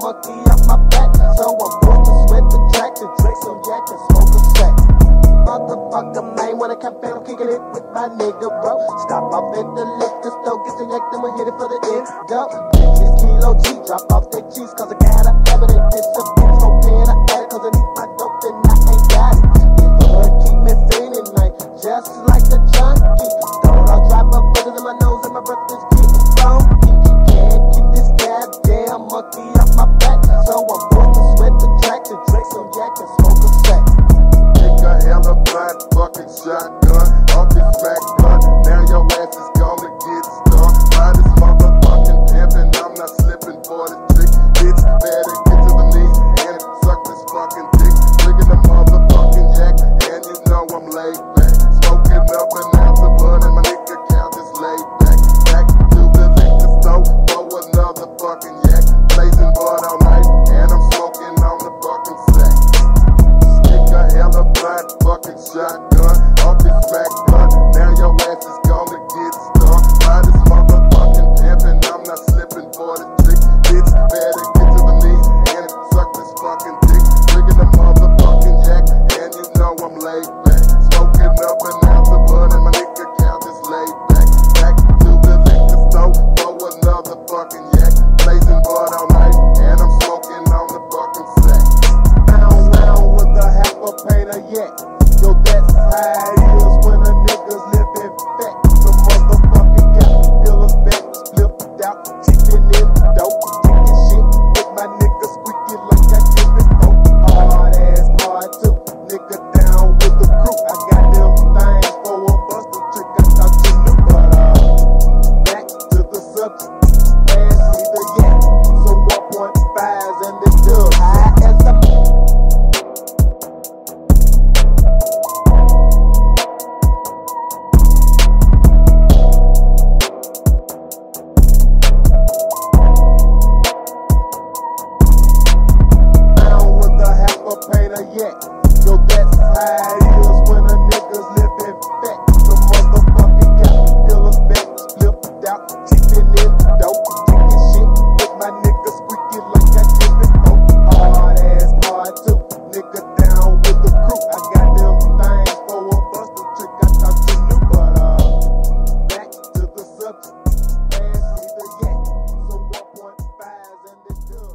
monkey off my back. So I'm forced to sweat the track to drink some yak and smoke a sack. Motherfucker, man, when I come back, I'm kicking it with my nigga, bro. Stop off at the liquor store, get some yak, then we hit it for the end. Go, bitches, kilo G, drop off that cheese, cause I gotta have it, ain't this a bitch, no pen, I add it, cause I need my dope, and I ain't got it. This blood keep me feeling like, just like a junkie. Don't all drop up bullets in my nose, and my breath is getting funky. Can't keep this goddamn monkey off my back, so I'm forced to sweat the track to drink some yak and smoke a sack. Nigga, hella blind, fucking shotgun, off this back blunt. Now your ass is gonna get stung by this motherfucking pimp, and I'm not slipping for the trick. Bitch, better get to the knees and suck this fucking dick. Drinking the motherfucking yak, and you know I'm laid back. Smoking up an ounce of blunt, and my nigga count is laid back. Back to the liquor store for another fucking yak. Blazing blood all night, and I'm smoking on the fucking sack. Nigga, hella blind, fucking shotgun, off this back blunt. Now your ass is gonna get stung by this motherfucking pimp, and I'm not slipping for the trick. Bitch, better get to the knees and suck this fucking dick. Drinking the motherfucking yak, and you know I'm laid back. Smoking up an ounce of blunt, and my nigga count is laid back. Back to the liquor store for another fucking yak. Blazing blood all night, and I'm smoking on the fucking sack. Round with a half a paint of yak. Yo, that's how it is when a nigga's living fat. The motherfucking caterpillars back, flipped out, chicken in dope, chicken shit. Make my nigga squeaky like I did before. Hard ass part too, nigga down with the crew. I got them things for a buster trick. I thought you knew, but back to the subject. Pass me the yak, some 1.5s and the dub. High as a paint a yak. Yo, that's how it is when a nigga's living fat. The motherfucking caterpillars back, flipped out, chicken in dope, chicken shit. Make my nigga squeaky like I did before. Hard ass part too, nigga down with the crew. I got them things for a buster trick. I thought you knew, but back to the subject. Pass me the yak, some 1.5s and the dub.